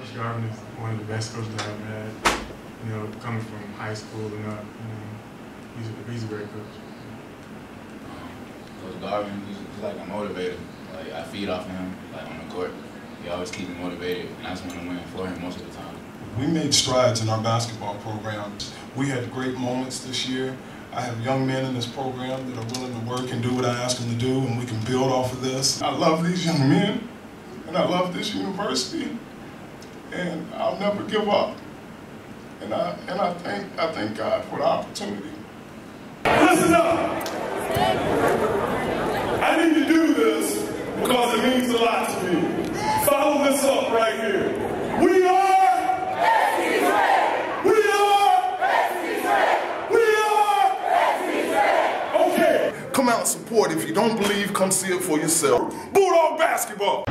Coach Garvin is one of the best coaches I've ever had. You know, coming from high school and up, he's a great coach. Coach Garvin, he's like a motivator. Like, I feed off him, like, on the court. He always keeps me motivated, and that's when I'm winning for him most of the time. We made strides in our basketball program. We had great moments this year. I have young men in this program that are willing to work and do what I ask them to do, and we can build off of this. I love these young men, and I love this university, and I'll never give up. And I thank God for the opportunity. Listen up! I need to do this because it means a lot to me. Follow this up right here. We are SC Trey! We are SC Trey! We are SC Trey! Okay. Come out and support. If you don't believe, come see it for yourself. Bulldog basketball!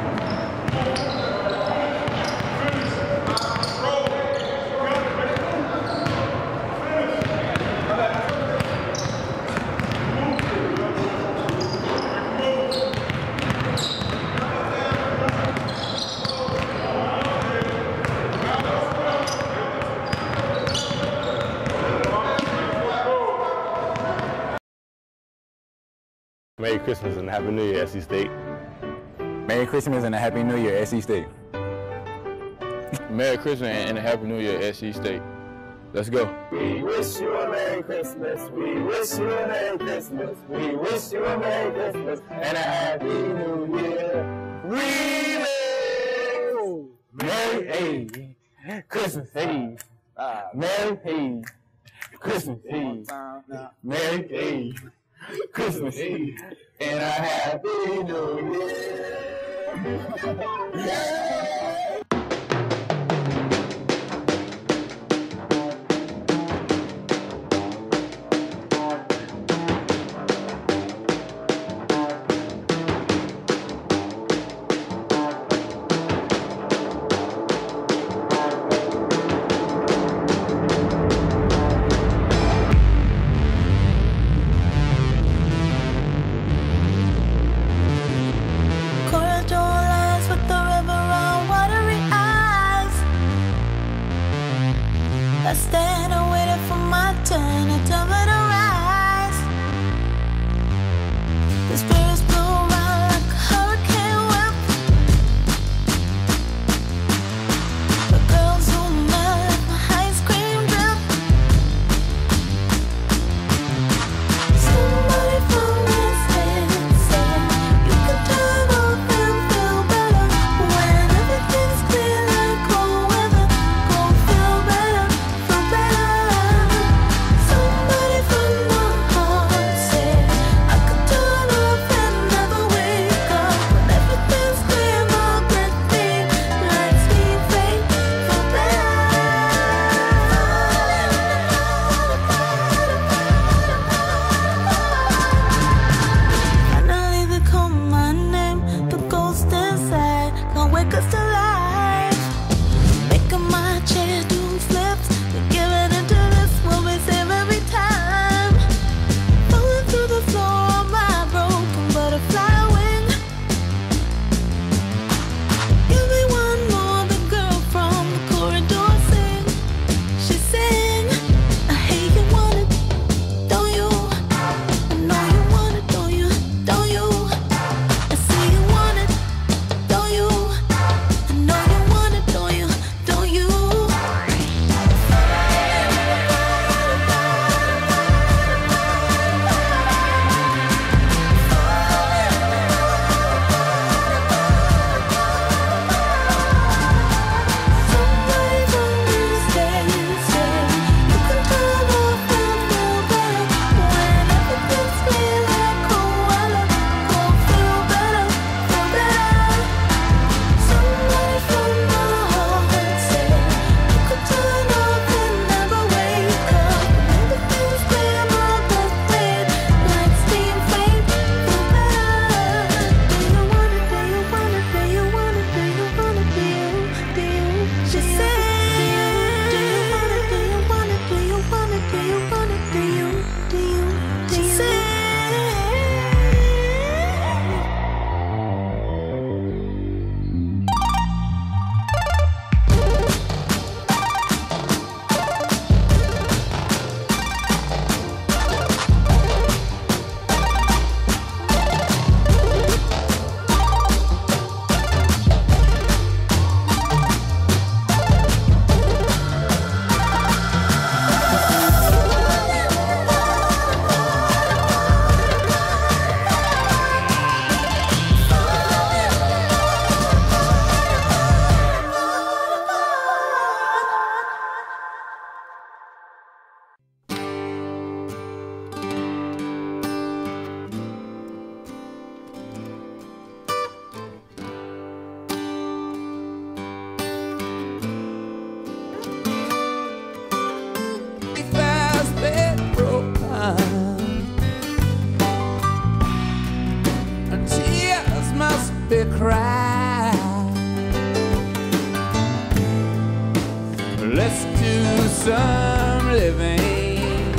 Merry Christmas and Happy New Year, SC State. Merry Christmas and a Happy New Year, SC State. Merry Christmas and a Happy New Year, SC State. Let's go. We wish you a Merry Christmas. We wish you a Merry Christmas. We wish you a Merry Christmas and a Happy New Year. We live. Merry Christmas Eve. Merry Christmas Eve. Merry Christmas Eve and a Happy New Year. Corridor lines with the river on watery happy cry. Let's do some living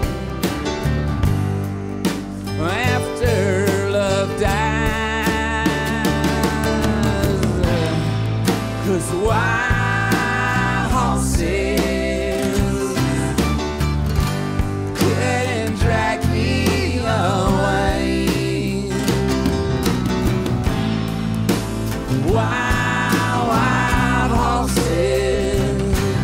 after love dies. 'Cause wild horses couldn't drag me away. Wild, wild horses,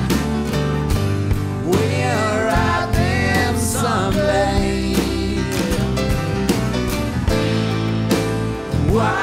we'll ride them someday. Wild